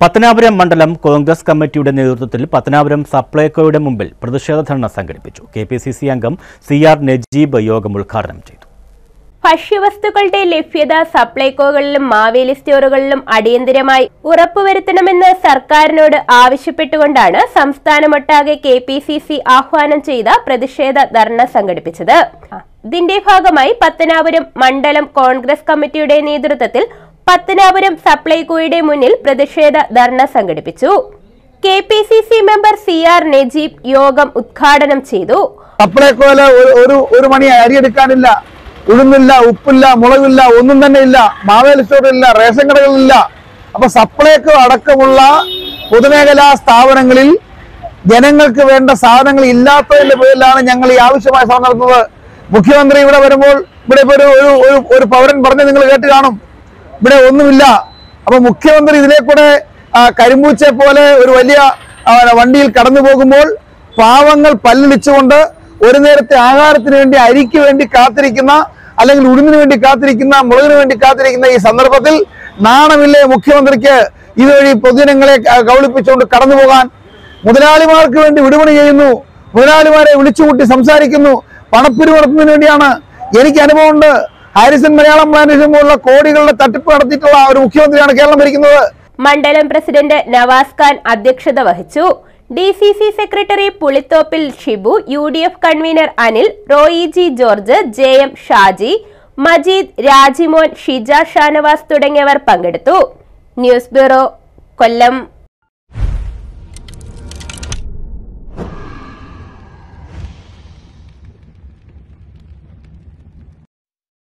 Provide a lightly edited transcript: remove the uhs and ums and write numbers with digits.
പത്തനാപുരം മണ്ഡലം കോൺഗ്രസ് കമ്മിറ്റിയുടെ നേതൃത്വത്തിൽ പത്തനാപുരം സപ്ലൈകോയുടെ മുമ്പിൽ പ്രതിഷേധ ധർണ സംഘടിപ്പിച്ചു. കെപിസിസി അംഗം സിആർ നജീബ് യോഗം ഉദ്ഘാടനം ചെയ്തു. ഭക്ഷ്യവസ്തുക്കളുടെ ലഭ്യത സപ്ലൈകോകളിലും മാവേലി സ്റ്റോറുകളിലും അടിയന്തരമായി ഉറപ്പുവരുത്തണമെന്ന് സർക്കാരിനോട് ആവശ്യപ്പെട്ടുകൊണ്ടാണ് സംസ്ഥാനമൊട്ടാകെ കെപിസിസി ആഹ്വാനം ചെയ്ത പ്രതിഷേധ ധർണ സംഘടിപ്പിച്ചത്. ഇതിന്റെ ഭാഗമായി പത്തനാപുരം മണ്ഡലം കോൺഗ്രസ് കമ്മിറ്റിയുടെ നേതൃത്വത്തിൽ പത്തനാപുരം സപ്ലൈകോയുടെ മുന്നിൽ പ്രതിഷേധ ധർണ സംഘടിപ്പിച്ചു. കെപിസിസി മെമ്പർ സിആർ നജീബ് യോഗം ഉദ്ഘാടനം ചെയ്തു. സപ്ലൈകോയില് ഒരു മണി അരിയെടുക്കാനില്ല, ഉഴുന്നില്ല, ഉപ്പില്ല, മുളകില്ല, ഒന്നും തന്നെ ഇല്ല. മാവേലി സ്റ്റോറിലില്ല, റേഷൻ കടകളിലില്ല. അപ്പൊ സപ്ലൈകോ അടക്കമുള്ള പൊതുമേഖലാ സ്ഥാപനങ്ങളിൽ ജനങ്ങൾക്ക് വേണ്ട സാധനങ്ങൾ ഇല്ലാത്തതിന്റെ പേരിലാണ് ഞങ്ങൾ ഈ ആവശ്യമായ ശ്രമം നടത്തുന്നത്. മുഖ്യമന്ത്രി ഇവിടെ വരുമ്പോൾ ഇവിടെ ഒരു പൗരൻ പറഞ്ഞ് നിങ്ങൾ കേട്ട് കാണും, ഇവിടെ ഒന്നുമില്ല. അപ്പൊ മുഖ്യമന്ത്രി ഇതിലേക്കൂടെ കരിമ്പൂച്ചെ പോലെ ഒരു വലിയ വണ്ടിയിൽ കടന്നു പോകുമ്പോൾ പാവങ്ങൾ പല്ലിളിച്ചുകൊണ്ട് ഒരു നേരത്തെ ആഹാരത്തിന് വേണ്ടി, അരിക്ക് വേണ്ടി കാത്തിരിക്കുന്ന, അല്ലെങ്കിൽ ഉഴുന്നിന് വേണ്ടി കാത്തിരിക്കുന്ന, മുളകിന് വേണ്ടി കാത്തിരിക്കുന്ന ഈ സന്ദർഭത്തിൽ നാണമില്ലേ മുഖ്യമന്ത്രിക്ക് ഇതുവഴി പൊതുജനങ്ങളെ കബളിപ്പിച്ചുകൊണ്ട് കടന്നു പോകാൻ? മുതലാളിമാർക്ക് വേണ്ടി വിടുപണി ചെയ്യുന്നു, മുതലാളിമാരെ വിളിച്ചുകൂട്ടി സംസാരിക്കുന്നു, പണപ്പിരിവ് നടത്തുന്നതിന് വേണ്ടിയാണ്. എനിക്ക് അനുഭവമുണ്ട്. ഹാരിസൺ മലയാളം പ്ലാന്റേഷൻ പോലുള്ള കോടികളുടെ തട്ടിപ്പ് നടത്തിയിട്ടുള്ള ഒരു മുഖ്യമന്ത്രിയാണ് കേരളം ഭരിക്കുന്നത്. മണ്ഡലം പ്രസിഡന്റ് നവാസ് ഖാൻ അധ്യക്ഷത വഹിച്ചു. DCC secretary Pulithoppil Shibu, UDF convener Anil, Roy G George, JM Shaji, Majeed, Rajimon, Shija Shanavas തുടങ്ങിയവർ പങ്കെടുത്തു. ന്യൂസ് ബ്യൂറോ, കൊല്ലം.